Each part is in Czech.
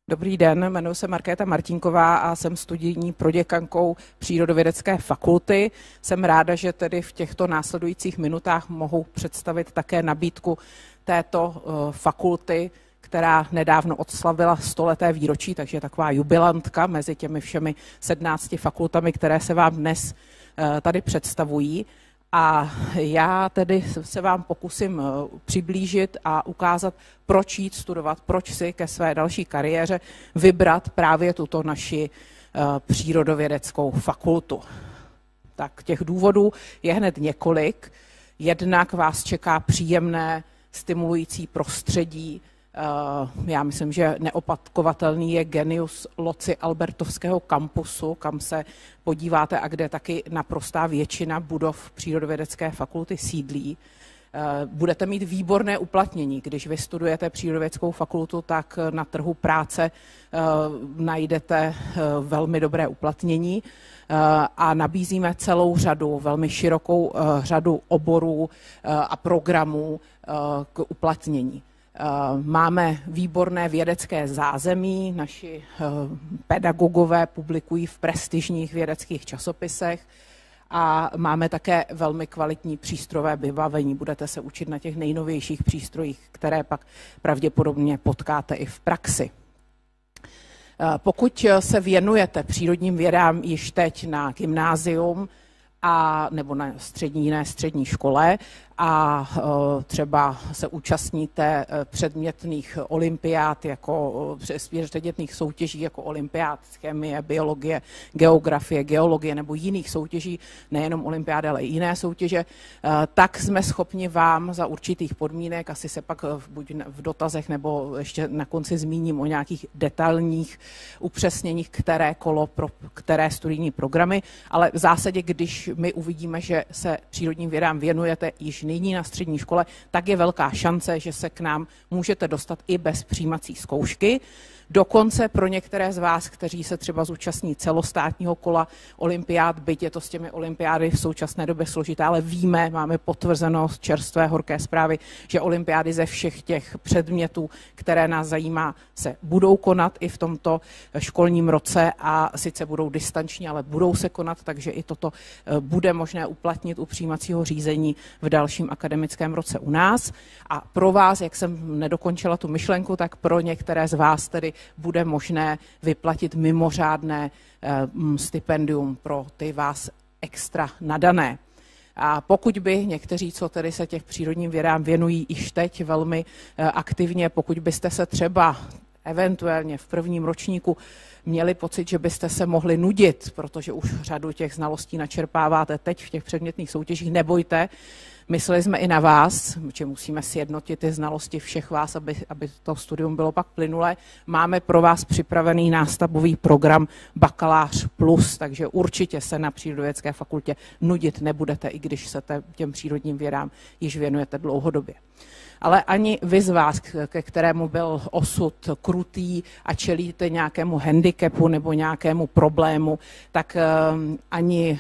Dobrý den, jmenuji se Markéta Martinková a jsem studijní proděkankou Přírodovědecké fakulty. Jsem ráda, že tedy v těchto následujících minutách mohu představit také nabídku této fakulty, která nedávno odslavila 100leté výročí, takže je taková jubilantka mezi těmi všemi 17 fakultami, které se vám dnes tady představují. A já tedy se vám pokusím přiblížit a ukázat, proč jít studovat, proč si ke své další kariéře vybrat právě tuto naši přírodovědeckou fakultu. Tak těch důvodů je hned několik. Jednak vás čeká příjemné, stimulující prostředí. Já myslím, že neopakovatelný je genius loci Albertovského kampusu, kam se podíváte a kde taky naprostá většina budov Přírodovědecké fakulty sídlí. Budete mít výborné uplatnění. Když vy studujete Přírodovědeckou fakultu, tak na trhu práce najdete velmi dobré uplatnění a nabízíme celou řadu, velmi širokou řadu oborů a programů k uplatnění. Máme výborné vědecké zázemí, naši pedagogové publikují v prestižních vědeckých časopisech a máme také velmi kvalitní přístrojové vybavení. Budete se učit na těch nejnovějších přístrojích, které pak pravděpodobně potkáte i v praxi. Pokud se věnujete přírodním vědám již teď na gymnázium nebo na jiné střední škole a třeba se účastníte předmětných olympiád, jako předmětných soutěží jako olympiád z chemie, biologie, geografie, geologie nebo jiných soutěží, nejenom olympiády, ale i jiné soutěže, tak jsme schopni vám za určitých podmínek, asi se pak buď v dotazech nebo ještě na konci zmíním o nějakých detailních upřesněních, které kolo pro které studijní programy, ale v zásadě, když my uvidíme, že se přírodním vědám věnujete již nyní na střední škole, tak je velká šance, že se k nám můžete dostat i bez přijímací zkoušky. Dokonce pro některé z vás, kteří se třeba zúčastní celostátního kola olympiád, byť je to s těmi olympiády v současné době složité, ale víme, máme potvrzeno z čerstvé horké zprávy, že olympiády ze všech těch předmětů, které nás zajímá, se budou konat i v tomto školním roce a sice budou distanční, ale budou se konat, takže i toto bude možné uplatnit u přijímacího řízení v dalším akademickém roce u nás. A pro vás, jak jsem nedokončila tu myšlenku, tak pro některé z vás tedy bude možné vyplatit mimořádné stipendium pro ty vás extra nadané. A pokud by někteří, co tedy se těch přírodním vědám věnují již teď velmi aktivně, pokud byste se třeba eventuálně v prvním ročníku měli pocit, že byste se mohli nudit, protože už řadu těch znalostí načerpáváte teď v těch předmětných soutěžích, nebojte. Mysleli jsme i na vás, že musíme sjednotit ty znalosti všech vás, aby to studium bylo pak plynulé. Máme pro vás připravený nástavbový program Bakalář plus, takže určitě se na Přírodovědecké fakultě nudit nebudete, i když se těm přírodním vědám již věnujete dlouhodobě. Ale ani vy z vás, ke kterému byl osud krutý a čelíte nějakému handicapu nebo nějakému problému, tak ani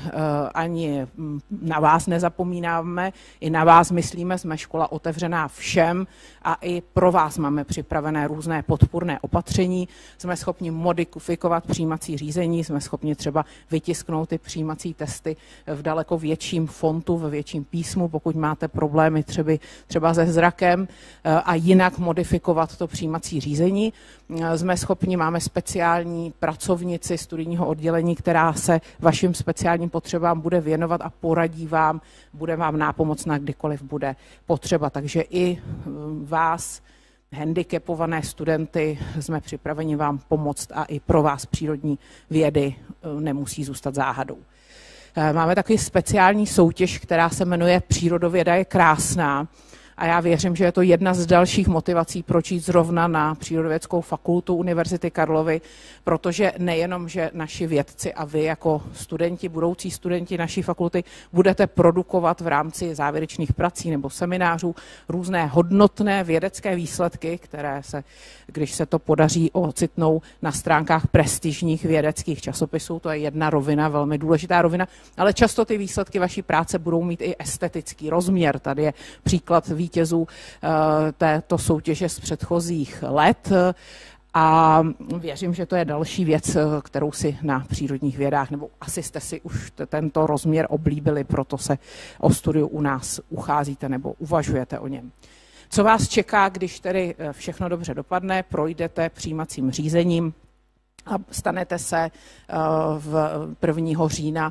na vás nezapomínáme, i na vás myslíme, jsme škola otevřená všem a i pro vás máme připravené různé podpůrné opatření. Jsme schopni modifikovat přijímací řízení, jsme schopni třeba vytisknout ty přijímací testy v daleko větším fontu, ve větším písmu, pokud máte problémy třeba se zrakem, a jinak modifikovat to přijímací řízení. Jsme schopni, máme speciální pracovnici studijního oddělení, která se vašim speciálním potřebám bude věnovat a poradí vám, bude vám nápomocná, kdykoliv bude potřeba. Takže i vás, handicapované studenty, jsme připraveni vám pomoct a i pro vás přírodní vědy nemusí zůstat záhadou. Máme takový speciální soutěž, která se jmenuje Přírodověda je krásná. A já věřím, že je to jedna z dalších motivací, proč jít zrovna na Přírodovědeckou fakultu Univerzity Karlovy, protože nejenom, že naši vědci a vy jako studenti, budoucí studenti naší fakulty budete produkovat v rámci závěrečných prací nebo seminářů různé hodnotné vědecké výsledky, které se, když se to podaří, ocitnou na stránkách prestižních vědeckých časopisů. To je jedna rovina, velmi důležitá rovina, ale často ty výsledky vaší práce budou mít i estetický rozměr. Tady je příklad vítězů této soutěže z předchozích let A věřím, že to je další věc, kterou si na přírodních vědách, nebo asi jste si už tento rozměr oblíbili, proto se o studiu u nás ucházíte nebo uvažujete o něm. Co vás čeká, když tedy všechno dobře dopadne, projdete přijímacím řízením a stanete se v 1. října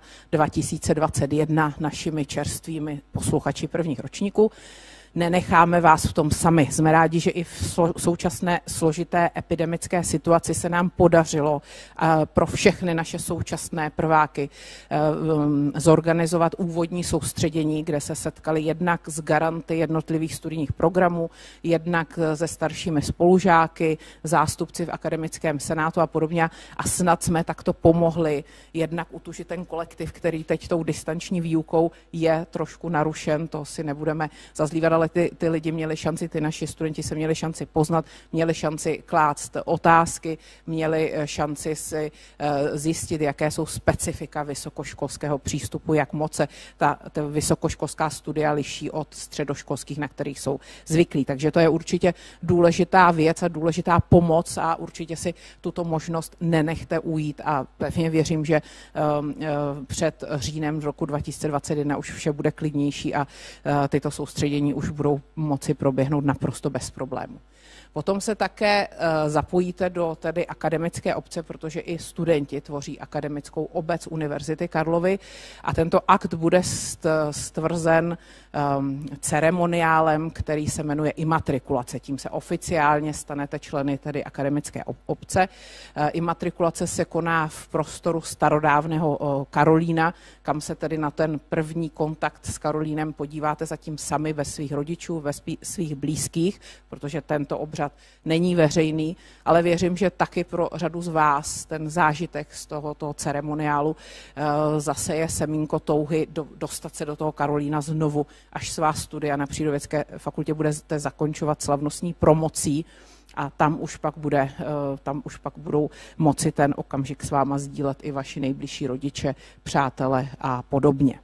2021 našimi čerstvými posluchači prvních ročníků. Nenecháme vás v tom sami. Jsme rádi, že i v současné složité epidemické situaci se nám podařilo pro všechny naše současné prváky zorganizovat úvodní soustředění, kde se setkali jednak s garanty jednotlivých studijních programů, jednak se staršími spolužáky, zástupci v akademickém senátu a podobně. A snad jsme takto pomohli jednak utužit ten kolektiv, který teď tou distanční výukou je trošku narušen, to si nebudeme zazlívat, ale ty lidi měli šanci, ty naši studenti se měli šanci poznat, měli šanci klást otázky, měli šanci si zjistit, jaké jsou specifika vysokoškolského přístupu, jak moc se ta vysokoškolská studia liší od středoškolských, na kterých jsou zvyklí. Takže to je určitě důležitá věc a důležitá pomoc a určitě si tuto možnost nenechte ujít a pevně věřím, že před říjnem roku 2021 už vše bude klidnější a tyto soustředění už budou moci proběhnout naprosto bez problému. Potom se také zapojíte do tedy akademické obce, protože i studenti tvoří akademickou obec Univerzity Karlovy a tento akt bude stvrzen ceremoniálem, který se jmenuje imatrikulace. Tím se oficiálně stanete členy tedy akademické obce. Imatrikulace se koná v prostoru starodávného Karolína, kam se tedy na ten první kontakt s Karolínem podíváte zatím sami ve svých rodičů, ve svých blízkých, protože tento obřad není veřejný, ale věřím, že taky pro řadu z vás ten zážitek z tohoto ceremoniálu zase je semínko touhy dostat se do toho Karolína znovu, až svá studia na Přírodovědecké fakultě budete zakončovat slavnostní promocí a tam už pak budou moci ten okamžik s váma sdílet i vaši nejbližší rodiče, přátelé a podobně.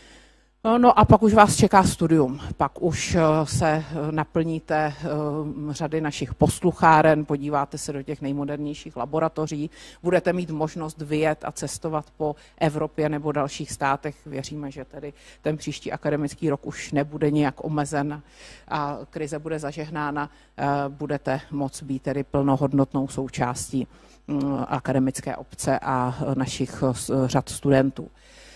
No a pak už vás čeká studium, pak už se naplníte řady našich poslucháren, podíváte se do těch nejmodernějších laboratoří, budete mít možnost vyjet a cestovat po Evropě nebo dalších státech. Věříme, že tedy ten příští akademický rok už nebude nějak omezen a krize bude zažehnána, budete moct být tedy plnohodnotnou součástí akademické obce a našich řad studentů.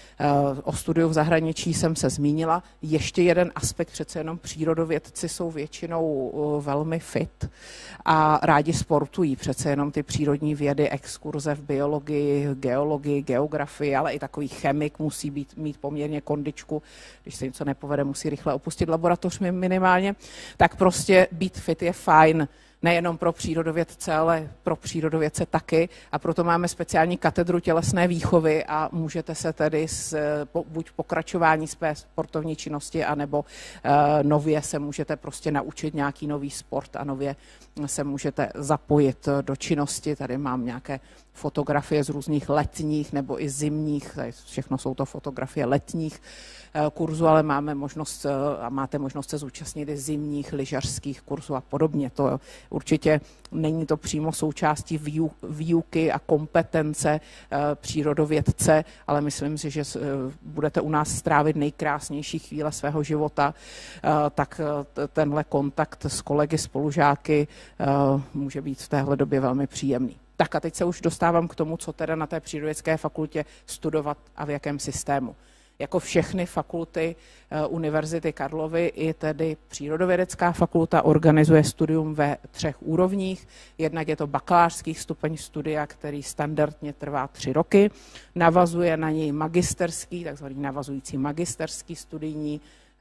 O studiu v zahraničí jsem se zmínila. Ještě jeden aspekt, přece jenom přírodovědci jsou většinou velmi fit a rádi sportují. Přece jenom ty přírodní vědy, exkurze v biologii, geologii, geografii, ale i takový chemik musí mít poměrně kondičku. Když se něco nepovede, musí rychle opustit laboratoř minimálně. Tak prostě být fit je fajn. Nejenom pro přírodovědce, ale pro přírodovědce taky. A proto máme speciální katedru tělesné výchovy a můžete se tedy buď pokračování své sportovní činnosti, anebo nově se můžete prostě naučit nějaký nový sport a nově se můžete zapojit do činnosti. Tady mám nějaké fotografie z různých letních nebo i zimních, tady všechno jsou to fotografie letních kurzů, ale máme možnost a máte možnost se zúčastnit i zimních lyžařských kurzů a podobně. To určitě není to přímo součástí výuky a kompetence přírodovědce, ale myslím si, že budete u nás strávit nejkrásnější chvíle svého života, tak tenhle kontakt s kolegy, spolužáky může být v téhle době velmi příjemný. Tak a teď se už dostávám k tomu, co teda na té přírodovědecké fakultě studovat a v jakém systému. Jako všechny fakulty Univerzity Karlovy i tedy Přírodovědecká fakulta organizuje studium ve 3 úrovních. Jednak je to bakalářský stupeň studia, který standardně trvá 3 roky. Navazuje na něj magisterský, takzvaný navazující magisterský studijní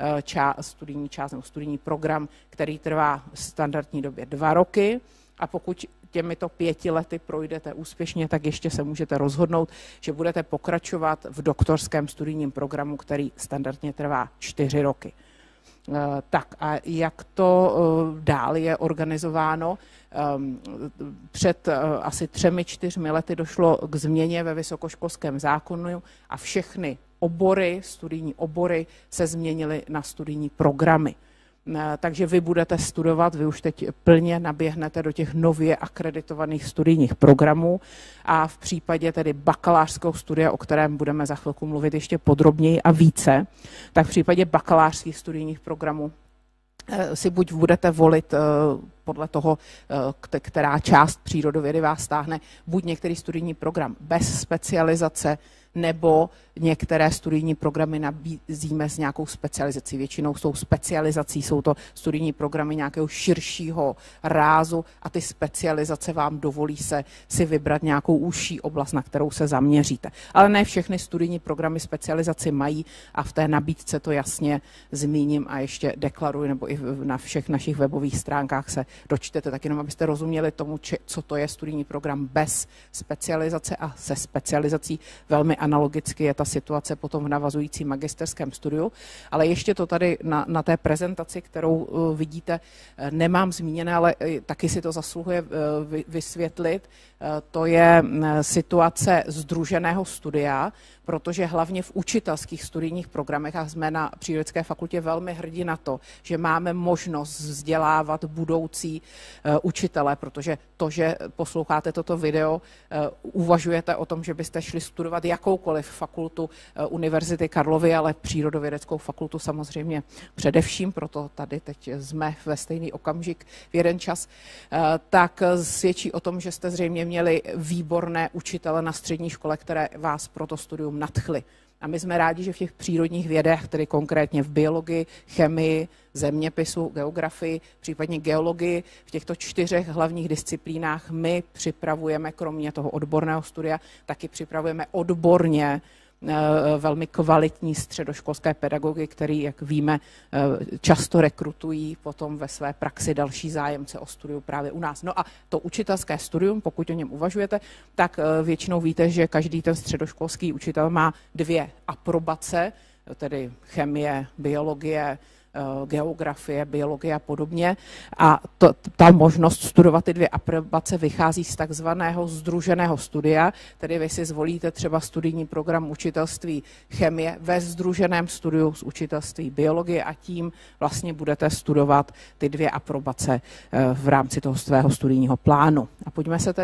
část nebo studijní program, který trvá v standardní době 2 roky. A pokud těmito 5 lety projdete úspěšně, tak ještě se můžete rozhodnout, že budete pokračovat v doktorském studijním programu, který standardně trvá 4 roky. Tak a jak to dál je organizováno? Před asi 3-4 lety došlo k změně ve vysokoškolském zákonu a všechny obory, studijní obory se změnily na studijní programy. takže vy budete studovat, vy už teď plně naběhnete do těch nově akreditovaných studijních programů a v případě tedy bakalářského studia, o kterém budeme za chvilku mluvit ještě podrobněji a více, tak v případě bakalářských studijních programů si buď budete volit podle toho, která část přírodovědy vás táhne, buď některý studijní program bez specializace, nebo některé studijní programy nabízíme s nějakou specializací. Většinou jsou specializací, jsou to studijní programy nějakého širšího rázu a ty specializace vám dovolí si vybrat nějakou užší oblast, na kterou se zaměříte. Ale ne všechny studijní programy specializaci mají a v té nabídce to jasně zmíním a ještě deklaruji, nebo i na všech našich webových stránkách se dočtete, tak jenom abyste rozuměli tomu, co to je studijní program bez specializace a se specializací. Velmi analogicky je ta situace potom v navazujícím magisterském studiu, ale ještě to tady na té prezentaci, kterou vidíte, nemám zmíněné, ale taky si to zasluhuje vysvětlit. To je situace sdruženého studia, protože hlavně v učitelských studijních programech, a jsme na Přírodovědecké fakultě velmi hrdí na to, že máme možnost vzdělávat budoucí učitele, protože to, že posloucháte toto video, uvažujete o tom, že byste šli studovat jakoukoliv fakultu Univerzity Karlovy, ale Přírodovědeckou fakultu samozřejmě především, proto tady teď jsme ve stejný okamžik v jeden čas, tak svědčí o tom, že jste zřejmě měli výborné učitele na střední škole, které vás pro to studium nadchly. A my jsme rádi, že v těch přírodních vědech, tedy konkrétně v biologii, chemii, zeměpisu, geografii, případně geologii, v těchto 4 hlavních disciplínách my připravujeme, kromě toho odborného studia, taky připravujeme odborně velmi kvalitní středoškolské pedagogy, který, jak víme, často rekrutují potom ve své praxi další zájemce o studium právě u nás. No a to učitelské studium, pokud o něm uvažujete, tak většinou víte, že každý ten středoškolský učitel má 2 aprobace, tedy chemie, biologie, geografie, biologie a podobně. A ta možnost studovat ty 2 aprobace vychází z takzvaného sdruženého studia, tedy vy si zvolíte třeba studijní program učitelství chemie ve sdruženém studiu z učitelství biologie a tím vlastně budete studovat ty 2 aprobace v rámci toho svého studijního plánu. A pojďme se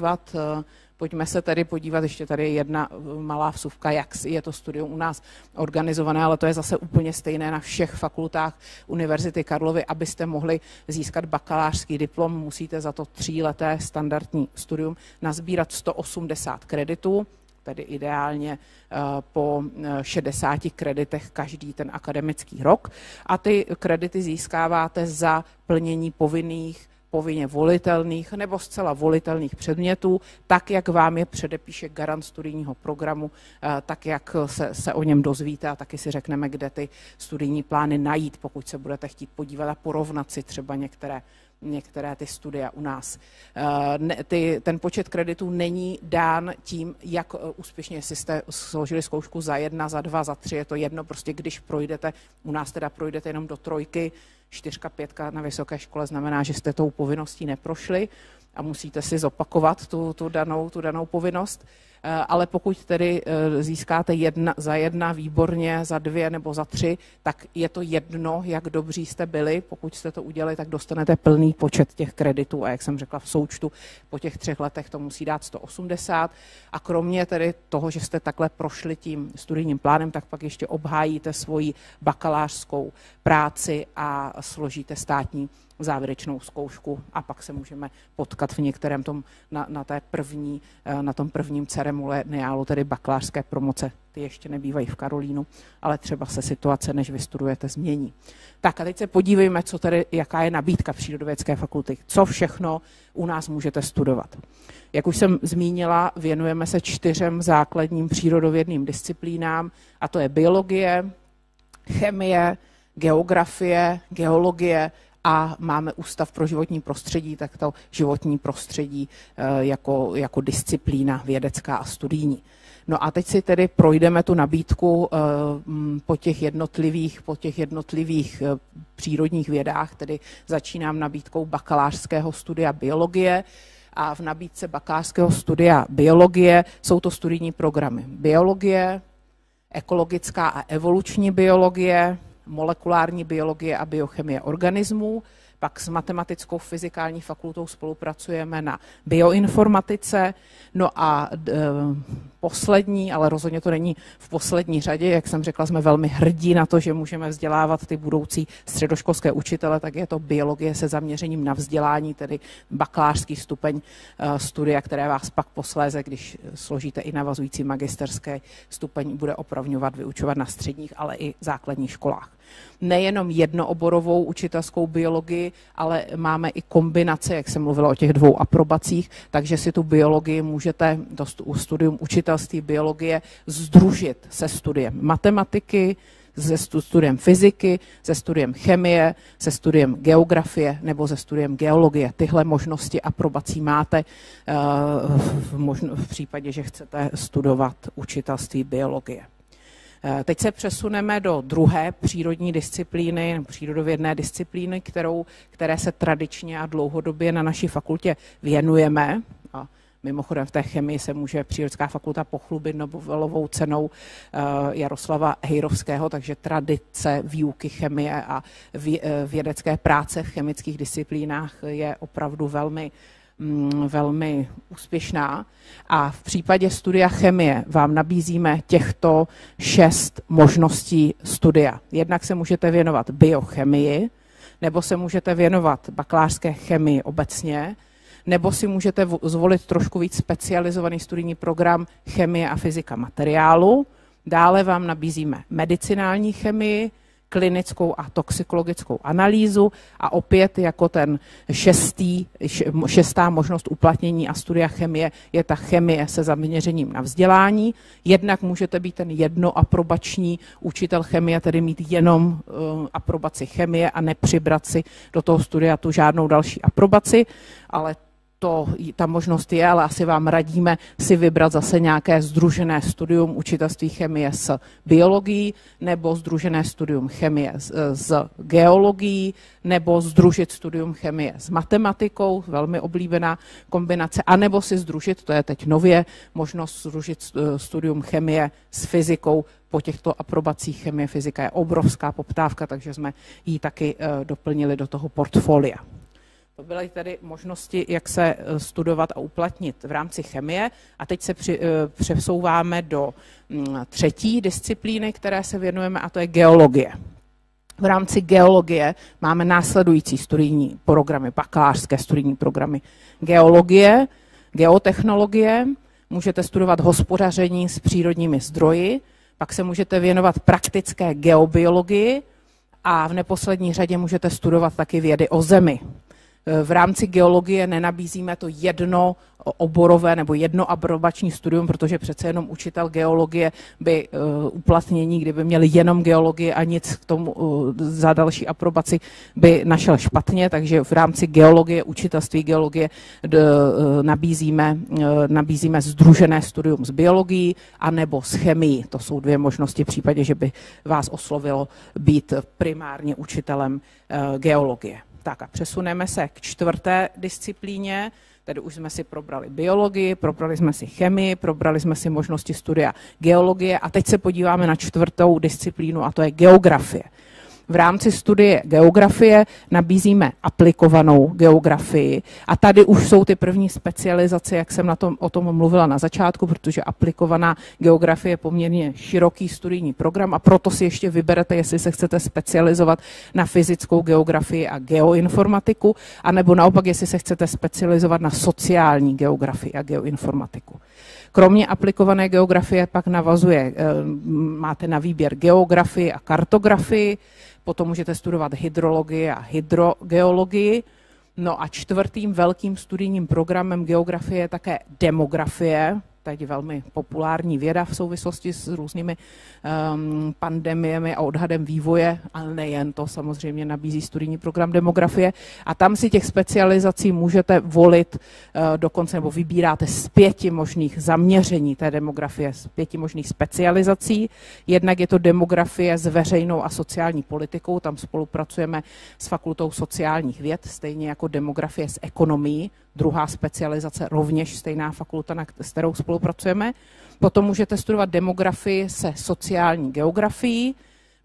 tedy podívat, ještě tady je jedna malá vsuvka, jak je to studium u nás organizované, ale to je zase úplně stejné na všech fakultách Univerzity Karlovy. Abyste mohli získat bakalářský diplom, musíte za to 3leté standardní studium nazbírat 180 kreditů, tedy ideálně po 60 kreditech každý ten akademický rok. A ty kredity získáváte za plnění povinně volitelných nebo zcela volitelných předmětů, tak, jak vám je předepíše garant studijního programu, tak, jak se o něm dozvíte a taky si řekneme, kde ty studijní plány najít, pokud se budete chtít podívat a porovnat si třeba některé ty studia u nás. Ten počet kreditů není dán tím, jak úspěšně, jestli jste složili zkoušku za 1, za 2, za 3, je to jedno, prostě když projdete, u nás teda projdete jenom do 3, 4, 5 na vysoké škole znamená, že jste tou povinností neprošli a musíte si zopakovat tu danou povinnost. Ale pokud tedy získáte za 1 výborně, za 2 nebo za 3, tak je to jedno, jak dobří jste byli. Pokud jste to udělali, tak dostanete plný počet těch kreditů a jak jsem řekla v součtu, po těch 3 letech to musí dát 180 a kromě tedy toho, že jste takhle prošli tím studijním plánem, tak pak ještě obhájíte svoji bakalářskou práci a složíte státní závěrečnou zkoušku a pak se můžeme potkat v některém na tom prvním ceremoniálu, tedy bakalářské promoce. Ty ještě nebývají v Karolínu, ale třeba se situace, než vystudujete, změní. Tak a teď se podívejme, jaká je nabídka Přírodovědecké fakulty. Co všechno u nás můžete studovat. Jak už jsem zmínila, věnujeme se 4 základním přírodovědným disciplínám, a to je biologie, chemie, geografie, geologie a máme Ústav pro životní prostředí, tak to životní prostředí jako disciplína vědecká a studijní. No a teď si tedy projdeme tu nabídku po těch jednotlivých přírodních vědách, tedy začínám nabídkou bakalářského studia biologie a v nabídce bakalářského studia biologie jsou to studijní programy biologie, ekologická a evoluční biologie, molekulární biologie a biochemie organismů. Pak s matematickou fyzikální fakultou spolupracujeme na bioinformatice. No a poslední, ale rozhodně to není v poslední řadě, jak jsem řekla, jsme velmi hrdí na to, že můžeme vzdělávat ty budoucí středoškolské učitele, tak je to biologie se zaměřením na vzdělání, tedy bakalářský stupeň studia, které vás pak posléze, když složíte i navazující magisterské stupeň, bude opravňovat vyučovat na středních, ale i základních školách. Nejenom jednooborovou učitelskou biologii, ale máme i kombinace, jak jsem mluvila o těch 2 aprobacích, takže si tu biologii můžete, to studium učitelství biologie, sdružit se studiem matematiky, se studiem fyziky, se studiem chemie, se studiem geografie nebo se studiem geologie. Tyhle možnosti aprobací máte v případě, že chcete studovat učitelství biologie. Teď se přesuneme do druhé přírodní disciplíny, přírodovědné disciplíny, které se tradičně a dlouhodobě na naší fakultě věnujeme. A mimochodem v té chemii se může Přírodská fakulta pochlubit Nobelovou cenou Jaroslava Hejrovského, takže tradice výuky chemie a vědecké práce v chemických disciplínách je opravdu velmi úspěšná. A v případě studia chemie vám nabízíme těchto 6 možností studia. Jednak se můžete věnovat biochemii, nebo se můžete věnovat bakalářské chemii obecně, nebo si můžete zvolit trošku víc specializovaný studijní program chemie a fyzika materiálu. Dále vám nabízíme medicinální chemii, klinickou a toxikologickou analýzu a opět jako ten šestá možnost uplatnění a studia chemie je ta chemie se zaměřením na vzdělání. Jednak můžete být ten jednoaprobační učitel chemie, tedy mít jenom aprobaci chemie a nepřibrat si do toho studia tu žádnou další aprobaci, ale ta možnost je, ale asi vám radíme si vybrat zase nějaké sdružené studium učitelství chemie s biologií nebo sdružené studium chemie s geologií nebo sdružit studium chemie s matematikou, velmi oblíbená kombinace, anebo si sdružit, to je teď nově, možnost sdružit studium chemie s fyzikou. Po těchto aprobacích chemie fyzika je obrovská poptávka, takže jsme ji taky doplnili do toho portfolia. To byly tedy možnosti, jak se studovat a uplatnit v rámci chemie. A teď se přesouváme do třetí disciplíny, které se věnujeme, a to je geologie. V rámci geologie máme následující studijní programy, bakalářské studijní programy. Geologie, geotechnologie, můžete studovat hospodaření s přírodními zdroji, pak se můžete věnovat praktické geobiologii a v neposlední řadě můžete studovat taky vědy o zemi. V rámci geologie nenabízíme to jednooborové nebo jednoaprobační studium, protože přece jenom učitel geologie by uplatnění, kdyby měl jenom geologii a nic k tomu za další aprobaci by našel špatně, takže v rámci geologie, učitelství geologie nabízíme sdružené studium s biologií anebo s chemií. To jsou 2 možnosti v případě, že by vás oslovilo být primárně učitelem geologie. Tak a přesuneme se k 4. disciplíně, tedy už jsme si probrali biologii, probrali jsme si chemii, probrali jsme si možnosti studia geologie a teď se podíváme na 4. disciplínu a to je geografie. V rámci studie geografie nabízíme aplikovanou geografii a tady už jsou ty první specializace, jak jsem o tom mluvila na začátku, protože aplikovaná geografie je poměrně široký studijní program a proto si ještě vyberete, jestli se chcete specializovat na fyzickou geografii a geoinformatiku, anebo naopak, jestli se chcete specializovat na sociální geografii a geoinformatiku. Kromě aplikované geografie pak máte na výběr geografii a kartografii, potom můžete studovat hydrologii a hydrogeologii. No a 4. velkým studijním programem geografie je také demografie, teď velmi populární věda v souvislosti s různými pandemiemi a odhadem vývoje, ale nejen to, samozřejmě nabízí studijní program demografie. A tam si těch specializací můžete volit dokonce, nebo vybíráte z 5 možných zaměření té demografie, z 5 možných specializací. Jednak je to demografie s veřejnou a sociální politikou, tam spolupracujeme s Fakultou sociálních věd, stejně jako demografie s ekonomií. Druhá specializace, rovněž stejná fakulta, s kterou spolupracujeme. Potom můžete studovat demografii se sociální geografií,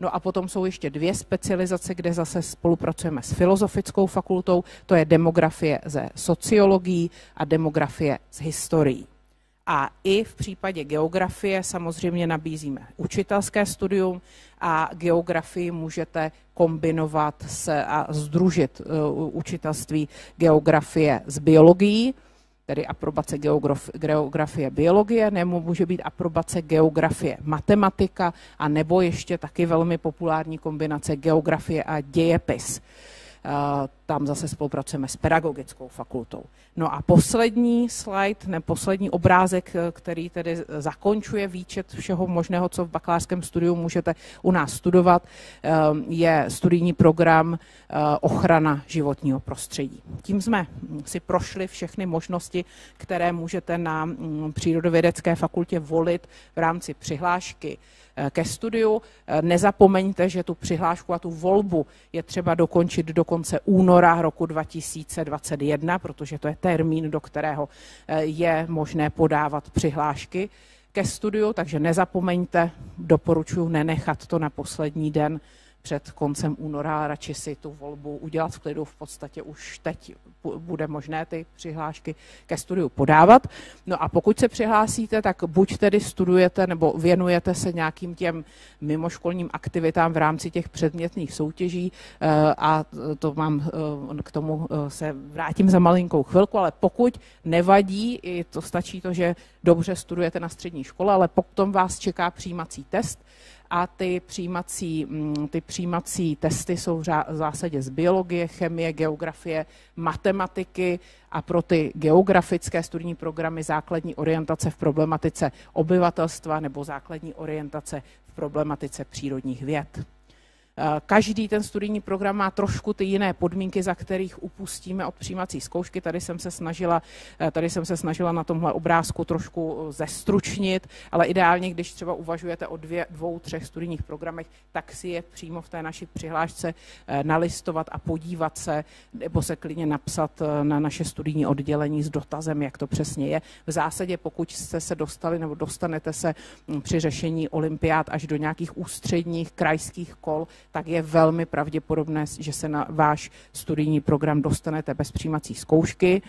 No a potom jsou ještě 2 specializace, kde zase spolupracujeme s Filozofickou fakultou, to je demografie ze sociologií a demografie z historií. A i v případě geografie samozřejmě nabízíme učitelské studium a geografii můžete kombinovat a sdružit učitelství geografie s biologií, tedy aprobace geografie biologie, nebo může být aprobace geografie matematika, a nebo ještě taky velmi populární kombinace geografie a dějepis. Tam zase spolupracujeme s pedagogickou fakultou. No a poslední slide, poslední obrázek, který tedy zakončuje výčet všeho možného, co v bakalářském studiu můžete u nás studovat, je studijní program ochrana životního prostředí. Tím jsme si prošli všechny možnosti, které můžete na Přírodovědecké fakultě volit v rámci přihlášky ke studiu. Nezapomeňte, že tu přihlášku a tu volbu je třeba dokončit do konce února roku 2021, protože to je termín, do kterého je možné podávat přihlášky ke studiu, takže nezapomeňte, doporučuji nenechat to na poslední den před koncem února, radši si tu volbu udělat v klidu, v podstatě už teď bude možné ty přihlášky ke studiu podávat. No a pokud se přihlásíte, tak buď tedy studujete nebo věnujete se nějakým těm mimoškolním aktivitám v rámci těch předmětných soutěží a to mám, k tomu se vrátím za malinkou chvilku, ale pokud nevadí, i to stačí to, že dobře studujete na střední škole, ale potom vás čeká přijímací test, a ty přijímací testy jsou v zásadě z biologie, chemie, geografie, matematiky a pro ty geografické studijní programy základní orientace v problematice obyvatelstva nebo základní orientace v problematice přírodních věd. Každý ten studijní program má trošku ty jiné podmínky, za kterých upustíme od přijímací zkoušky. Tady jsem se snažila na tomhle obrázku trošku zestručnit, ale ideálně, když třeba uvažujete o 2, 3 studijních programech, tak si je přímo v té naší přihlášce nalistovat a podívat se, nebo se klidně napsat na naše studijní oddělení s dotazem, jak to přesně je. V zásadě, pokud jste se dostali nebo dostanete se při řešení olympiád až do nějakých ústředních krajských kol, tak je velmi pravděpodobné, že se na váš studijní program dostanete bez přijímací zkoušky.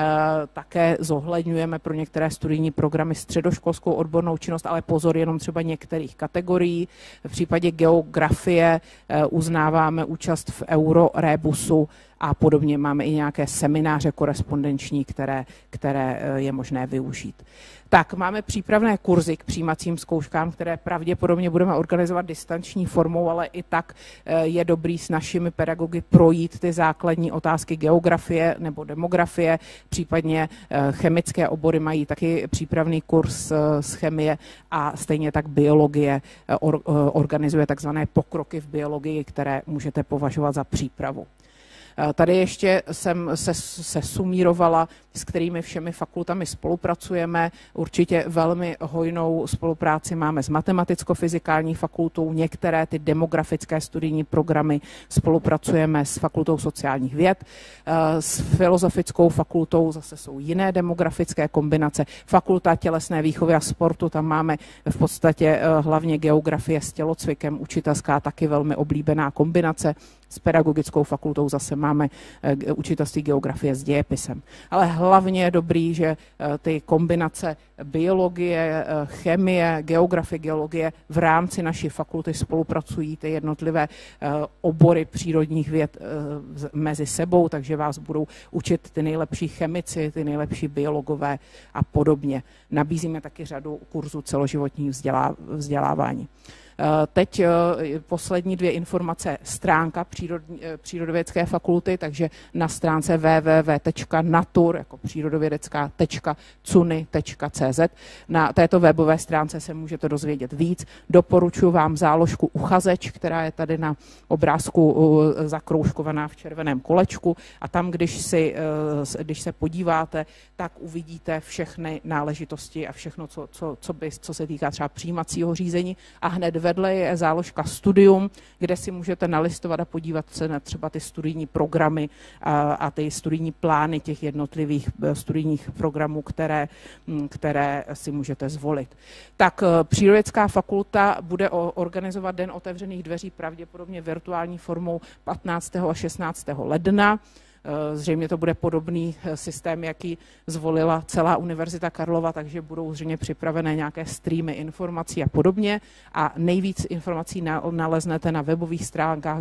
Také zohledňujeme pro některé studijní programy středoškolskou odbornou činnost, ale pozor, jenom třeba některých kategorií. V případě geografie uznáváme účast v Eurorebusu a podobně. Máme i nějaké semináře korespondenční, které je možné využít. Tak, máme přípravné kurzy k přijímacím zkouškám, které pravděpodobně budeme organizovat distanční formou, ale i tak je dobrý s našimi pedagogy projít ty základní otázky geografie nebo demografie, případně chemické obory mají taky přípravný kurz z chemie a stejně tak biologie organizuje takzvané pokroky v biologii, které můžete považovat za přípravu. Tady ještě jsem se sumírovala, s kterými všemi fakultami spolupracujeme. Určitě velmi hojnou spolupráci máme s matematicko-fyzikální fakultou, některé ty demografické studijní programy spolupracujeme s fakultou sociálních věd, s filozofickou fakultou zase jsou jiné demografické kombinace. Fakulta tělesné výchovy a sportu, tam máme v podstatě hlavně geografie s tělocvikem, učitelská taky velmi oblíbená kombinace. S pedagogickou fakultou zase máme učitelství geografie s dějepisem. Ale hlavně je dobrý, že ty kombinace biologie, chemie, geografie, geologie v rámci naší fakulty spolupracují ty jednotlivé obory přírodních věd mezi sebou, takže vás budou učit ty nejlepší chemici, ty nejlepší biologové a podobně. Nabízíme taky řadu kurzů celoživotního vzdělávání. Teď poslední 2 informace, stránka Přírodovědecké fakulty, takže na stránce www.natur, jako přírodovědecká.cuny.cz. Na této webové stránce se můžete dozvědět víc. Doporučuji vám záložku Uchazeč, která je tady na obrázku zakroužkovaná v červeném kolečku a tam, když se podíváte, tak uvidíte všechny náležitosti a všechno, co se týká třeba přijímacího řízení a hned vedle je záložka studium, kde si můžete nalistovat a podívat se na třeba ty studijní programy a ty studijní plány těch jednotlivých studijních programů, které si můžete zvolit. Tak Přírodovědecká fakulta bude organizovat Den otevřených dveří pravděpodobně virtuální formou 15. a 16. ledna. Zřejmě to bude podobný systém, jaký zvolila celá Univerzita Karlova, takže budou zřejmě připravené nějaké streamy informací a podobně. A nejvíc informací naleznete na webových stránkách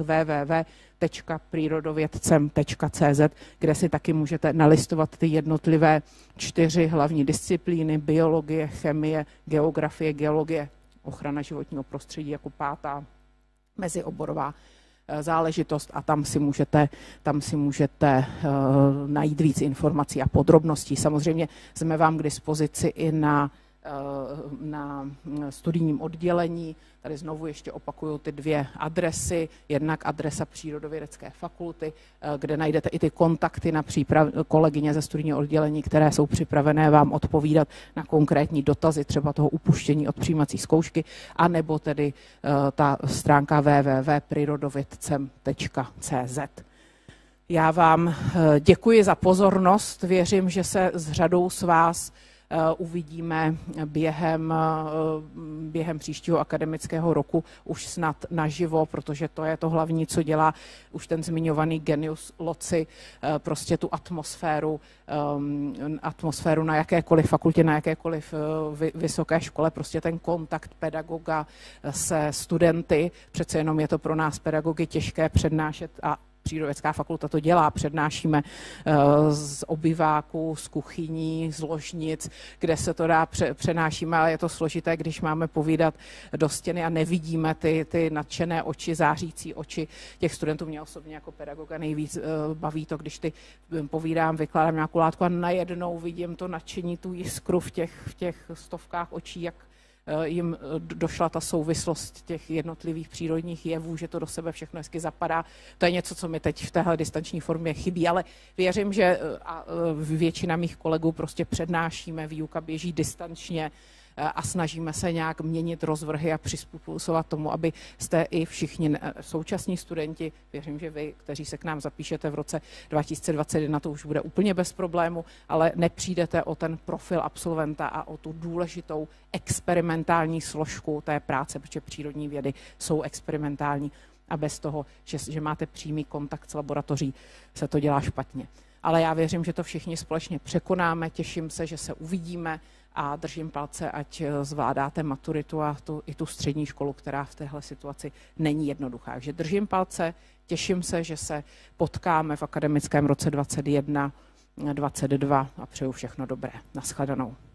www.prírodovědcem.cz, kde si taky můžete nalistovat ty jednotlivé 4 hlavní disciplíny: biologie, chemie, geografie, geologie, ochrana životního prostředí jako 5. mezioborová záležitost, a tam si můžete najít víc informací a podrobností. Samozřejmě jsme vám k dispozici i na studijním oddělení. Tady znovu ještě opakuju ty 2 adresy. Jednak adresa Přírodovědecké fakulty, kde najdete i ty kontakty na kolegyně ze studijního oddělení, které jsou připravené vám odpovídat na konkrétní dotazy, třeba toho upuštění od přijímací zkoušky, anebo tedy ta stránka www.prírodovědcem.cz. Já vám děkuji za pozornost. Věřím, že se s řadou z vás uvidíme během příštího akademického roku už snad naživo, protože to je to hlavní, co dělá už ten zmiňovaný genius loci, prostě tu atmosféru na jakékoliv fakultě, na jakékoliv vysoké škole, prostě ten kontakt pedagoga se studenty. Přece jenom je to pro nás pedagogy těžké přednášet a Přírodovědecká fakulta to dělá, přednášíme z obyváků, z kuchyní, z ložnic, kde se to dá, přenášíme, ale je to složité, když máme povídat do stěny a nevidíme ty nadšené oči, zářící oči těch studentů. Mě osobně jako pedagoga nejvíc baví to, když povídám, vykládám nějakou látku a najednou vidím to nadšení, tu jiskru v těch stovkách očí, jak jim došla ta souvislost těch jednotlivých přírodních jevů, že to do sebe všechno hezky zapadá. To je něco, co mi teď v téhle distanční formě chybí, ale věřím, že většina mých kolegů prostě přednášíme, výuka běží distančně a snažíme se nějak měnit rozvrhy a přizpůsobovat tomu, aby jste i všichni současní studenti, věřím, že vy, kteří se k nám zapíšete v roce 2021, to už bude úplně bez problému, ale nepřijdete o ten profil absolventa a o tu důležitou experimentální složku té práce, protože přírodní vědy jsou experimentální a bez toho, že máte přímý kontakt s laboratoří, se to dělá špatně. Ale já věřím, že to všichni společně překonáme, těším se, že se uvidíme a držím palce, ať zvládáte maturitu a i tu střední školu, která v téhle situaci není jednoduchá. Takže držím palce, těším se, že se potkáme v akademickém roce 2021, 2022 a přeju všechno dobré. Naschledanou.